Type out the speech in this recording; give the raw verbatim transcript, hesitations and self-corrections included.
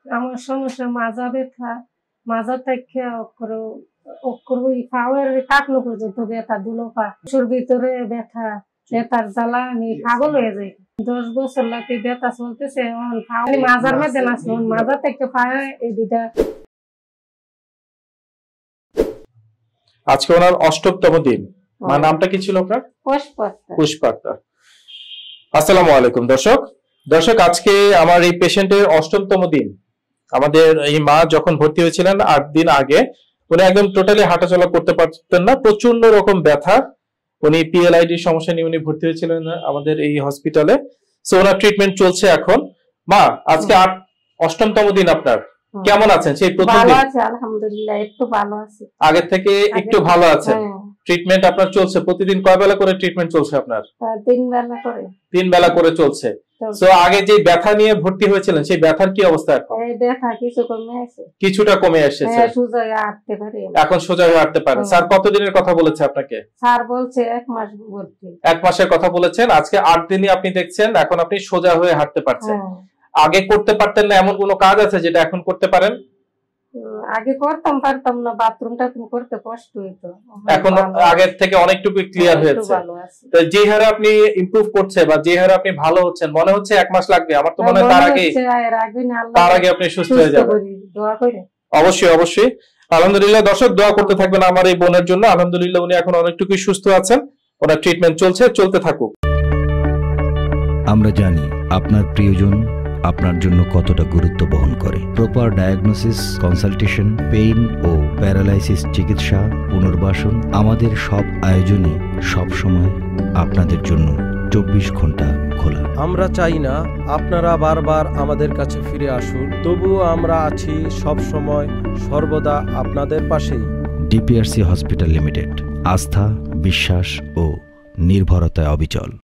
আমার সমস্যা মাজা ব্যথা, মাজা থেকে অক্ষরে অক্ষর ওই পাওয়ার টাকলো পর্যন্ত ব্যথা, দুলো পা শরীর ভিতরে ব্যথা, ব্যথার জ্বালা আমি পাগল হয়ে যাই। দশ বছর লাগে ব্যথা চলতেছে, মাজার মধ্যে নাচল, মাজা থেকে পায়ে এই দুটা। আজকে ওনার অষ্টমতম দিন। মার নামটা কি ছিল আপনার? পুষ্পা আক্তার। আসসালামু আলাইকুম দর্শক। দর্শক আজকে আমার এই পেশেন্টের অষ্টমতম দিন। আমাদের এই মা যখন ভর্তি হয়েছিলেন আট দিন আগে, উনি একদম টোটালি হাঁটাচলা করতে পারতেন না, প্রচন্ড রকম ব্যথা। উনি পিএলআইডি সমস্যা নিয়ে উনি ভর্তি হয়েছিলেন আমাদের এই হসপিটালে। সো ওনার ট্রিটমেন্ট চলছে এখন। মা আজকে আট অষ্টমতম দিন আপনার, কেমন আছেন? সেই প্রথম দিন? ভালো আছি আলহামদুলিল্লাহ, একটু ভালো আছি, আগের থেকে একটু ভালো আছেন। ট্রিটমেন্ট আপনার চলছে, প্রতিদিন কয় বেলা করে ট্রিটমেন্ট চলছে আপনার? তিন বেলা করে। তিন বেলা করে চলছে। সো আগে যে ব্যথা নিয়ে ভর্তি হয়েছিলেন সেই ব্যথার কি অবস্থা এখন? এই ব্যথা কিছু কমে এসেছে, কিছুটা কমে এসেছে, সোজা হয়ে হাঁটতে পারি এখন, সোজা হয়ে হাঁটতে পারেন। স্যার কতদিনের কথা বলেছে আপনাকে? স্যার বলছে এক মাস ভর্তি। এক মাসের কথা বলেছেন, আজকে আট দিনই আপনি দেখছেন, এখন আপনি সোজা হয়ে হাঁটতে পারছেন। আগে করতে পারতেন না এমন কোনো কাজ আছে যেটা এখন করতে পারেন? আগে করতাম পারতাম না, বাথরুমটা করতে কষ্ট হইতো, এখন আগের থেকে অনেকটুকু ক্লিয়ার হয়েছে। তো যে হারে আপনি ইমপ্রুভ করছে বা যে হারে আপনি ভালো হচ্ছেন, মনে হচ্ছে এক মাস লাগবে? আমার তো মনে হয় তার আগে তার আগে আপনি সুস্থ হয়ে যাবেন। দোয়া করে। অবশ্যই অবশ্যই, আলহামদুলিল্লাহ। দর্শক দোয়া করতে থাকবেন আমার এই বোনের জন্য। আলহামদুলিল্লাহ উনি এখন অনেকটুকু সুস্থ আছেন, ওনার ট্রিটমেন্ট চলছে, চলতে থাকুক। আমরা জানি আপনার প্রিয়জন আপনার জন্য কতটা গুরুত্ব বহন করে। প্রপার ডায়াগনোসিস, কনসালটেশন, পেইন ও প্যারালাইসিস চিকিৎসা, পুনর্বাসন, আমাদের সব আয়োজনই সবসময় আপনাদের জন্য চব্বিশ ঘন্টা খোলা। আমরা চাই না আপনারা বারবার আমাদের কাছে ফিরে আসুন, তবুও আমরা আছি সব সময় সর্বদা আপনাদের পাশেই। ডিপিআরসি হসপিটাল লিমিটেড, আস্থা, বিশ্বাস ও নির্ভরতায় অবিচল।